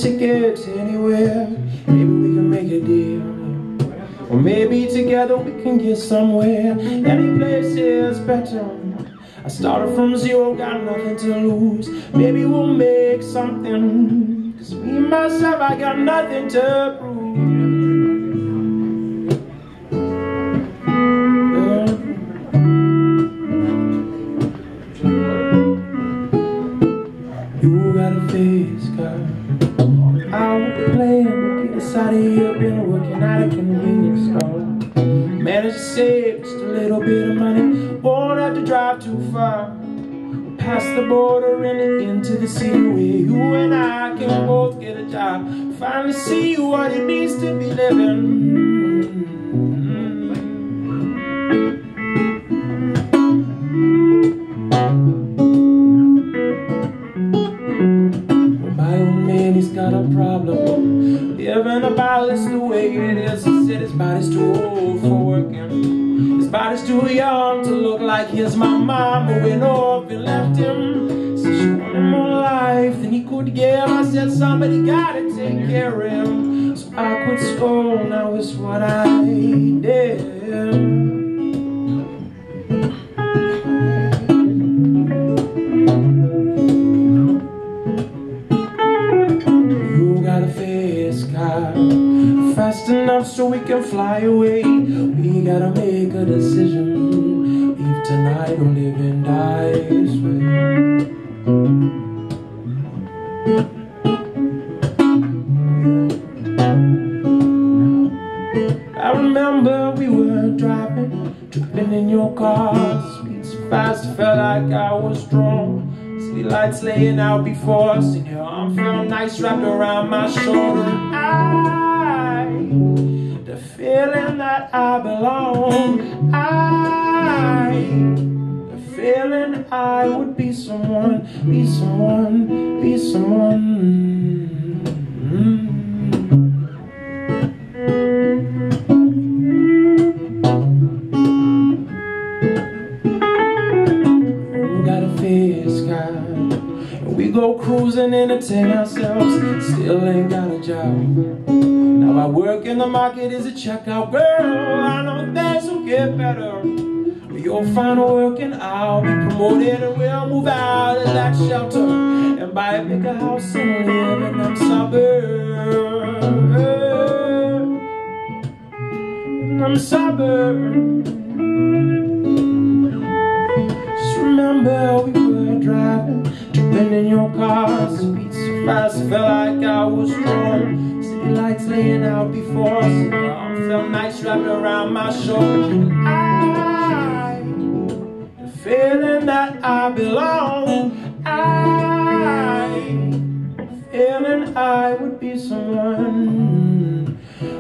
tickets anywhere. Maybe we can make a deal, or maybe together we can get somewhere. Any place is better. I started from zero, got nothing to lose. Maybe we'll make something, 'cause me, myself, I got nothing to prove. You got a face, girl. I would be playing to get us out of here. Been working at a convenience store. Managed to save just a little bit of money. Won't have to drive too far. Past the border and into the city where you and I can both get a job. Finally see what it means to be living. He's got a problem living about this the way it is. He said his body's too old for working. His body's too young to look like his. My mama went off and left him. Said she wanted more life than he could give. I said somebody gotta take care of him. So I quit school, now it's what I did. Fast enough so we can fly away. We gotta make a decision. Leave tonight or live and die this way. I remember we were driving, tripping in your car. Speed so fast, felt like I was drunk. City lights laying out before us, and your arm felt nice wrapped around my shoulder. The feeling that I belong, the feeling I would be someone, be someone, be someone. You got a face, God. We go cruising, entertain ourselves, still ain't got a job. Now I work in the market as a checkout girl. I know things will get better. You'll find work and I'll be promoted, and we'll move out of that shelter and buy a bigger house and live in them suburbs. In them suburbs. Just remember we were driving, tripping in your car. Speed so fast, I felt like I was strong. City lights laying out before us, and your arm felt nice wrapped around my shoulder. And the feeling that I belong, the feeling I would be someone.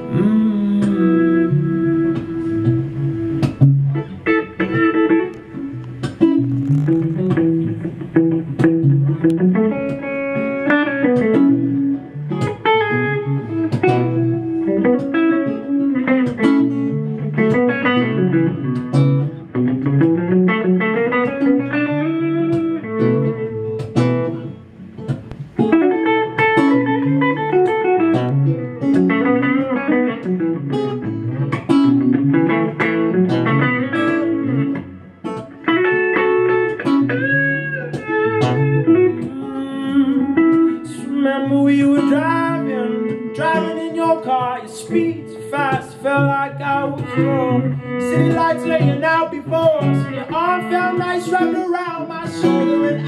Remember we were driving in your car. Your speed so fast, felt like I was drunk. City lights laying out before us, and your arm felt nice wrapped around my shoulder. And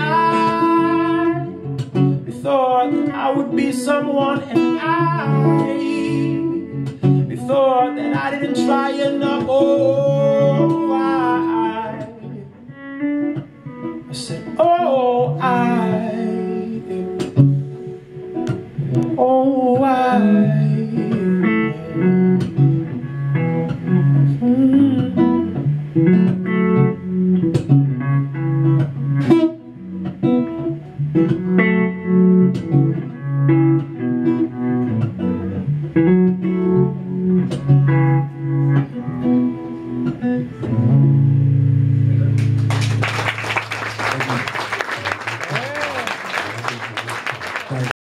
I thought that I would be someone, and I thought that I didn't try enough. Oh, I said, oh, oh,